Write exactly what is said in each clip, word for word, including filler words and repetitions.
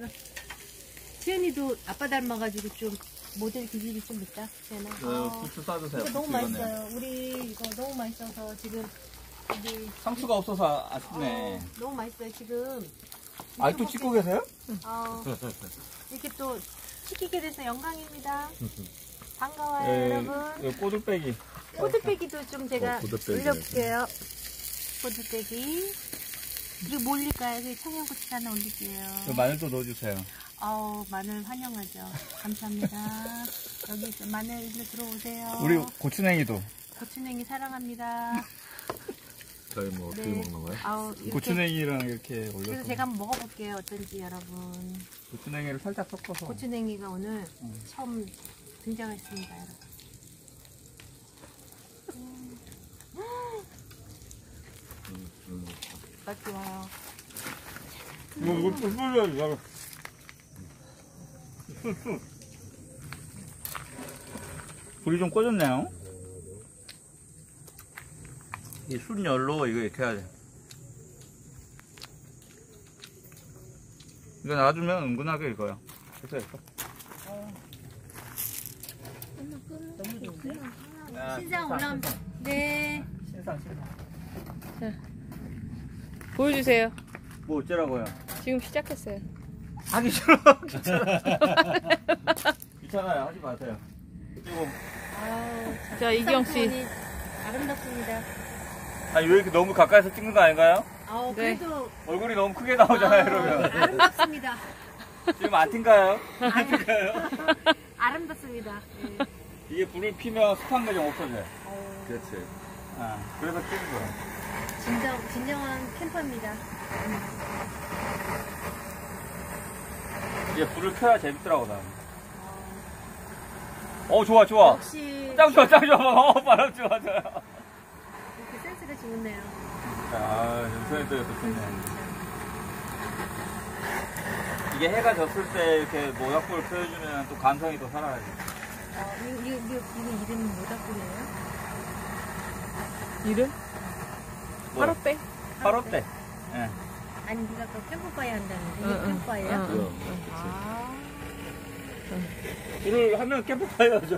지은이도 아빠 닮아가지고 좀 모델 기질이 좀 있다. 지은아. 어, 부추 싸주세요. 이거 너무 부추 맛있어요. 우리 이거 너무 맛있어서 지금 우리 상추가 없어서 아쉽네. 어, 너무 맛있어요 지금. 아직도 찍고 계세요? 어, 이렇게 또 시키게 돼서 영광입니다. 반가워요 예, 여러분. 예, 꼬들빼기. 꼬들빼기도 좀 제가 어, 꼬들빼기. 올려볼게요. 꼬들빼기. 그리고 뭐 올릴까요? 그 청양고추 하나 올릴게요. 마늘도 넣어주세요. 아우 마늘 환영하죠. 감사합니다. 여기 있어. 마늘 일로 들어오세요. 우리 고추냉이도. 고추냉이 사랑합니다. 저희 뭐 어떻게 네. 먹는 거예요? 아우 이렇게. 고추냉이랑 이렇게 올려서. 그래서 제가 한번 먹어볼게요. 어떤지 여러분. 고추냉이를 살짝 섞어서. 고추냉이가 오늘 음. 처음 등장했습니다, 여러분. 음. 음, 음. 맛 좋아요. 이거 이거 술 뿌려야지. 나가. 술 술. 불이 좀 꺼졌네요. 이 순열로 이거 이렇게 해야 돼. 이거 놔두면 은근하게 익어요. 됐어 됐어. 너무 좋은데? 아, 신상 올라온. 네. 신상 신상. 보여주세요. 뭐 어쩌라고요? 지금 시작했어요. 하기 싫어. 귀찮아. 귀찮아요. 하지 마세요. 그리고 아우, 자, 이경 씨. 상품이 아름답습니다. 아니 왜 이렇게 너무 가까이서 찍는 거 아닌가요? 아우, 네. 그래도 얼굴이 너무 크게 나오잖아요, 아우, 이러면. 아름답습니다. 지금 안 튄가요? 안 튄가요? 아름답습니다. 네. 이게 불을 피면 습한 게 좀 없어져요. 어우, 그렇지. 아, 그래서 찍은 거예요. 진정, 진정한 캠퍼입니다. 이게 불을 켜야 재밌더라고, 난. 어, 좋아, 좋아. 역시 짱 좋아, 짱 좋아. 어, 바람 좋아, 좋아. 이렇게 센스가 좋네요. 아, 연선이도 좋네. 이게 해가 졌을 때 이렇게 모닥불을 펴주면 또 감성이 더 살아야지. 어, 이거, 이거, 이거, 이거 이름이 모닥불이에요? 이름? 팔호빼? 팔호빼. 예. 아니, 네가 아까 캠프파이어 한다는데. 응, 이게 응. 캠프파이어야? 응, 응. 그럼, 그렇지. 아, 불을 하면 캠프파이어죠.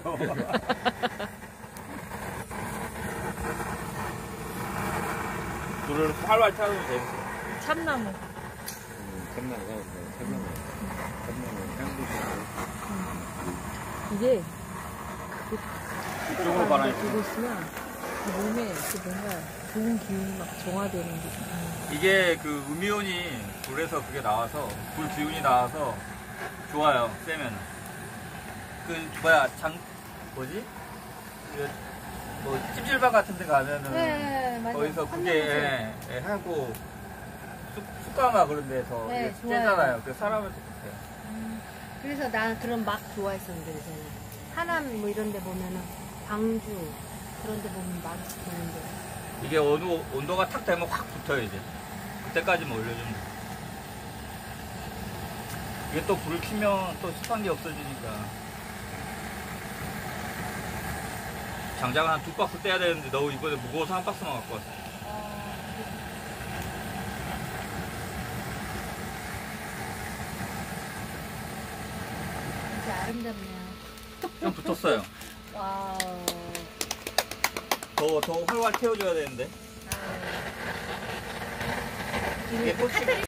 불을 활활 타면 재밌어. 참나무. 음, 참나무가, 뭐, 참나무. 참나무, 향도 좋고. 이게 이쪽으로 가라. 두고 있으면 이 몸에 이렇게 뭔가 좋은 기운이 막 정화되는 게. 이게 그 음이온이 불에서 그게 나와서 불 기운이 나와서 좋아요. 쐬면 그 뭐야 장 뭐지 그 뭐 찜질방 같은 데 가면은 네, 맞아요. 거기서 그게 한나무새. 예, 예, 하고 쑥, 쑥가마 그런 데서 네, 이게 좋아요. 쬐잖아요. 그 사람한테 좋대요. 음, 그래서 난 그런 막 좋아했었는데, 저는. 하남 뭐 이런 데 보면은, 광주, 그런 데 보면 막 있는데. 이게 어느 온도가 탁 되면 확 붙어요 이제. 그때까지만 올려주면 돼. 이게 또 불을 켜면 또 습한 게 없어지니까. 장작을 한 두 박스 떼야 되는데 너 이번에 무거워서 한 박스만 갖고 왔어. 진짜 아름답네요. 좀 붙었어요. 와우. 더, 더 활활 태워줘야 되는데. 아. 이게 꽃이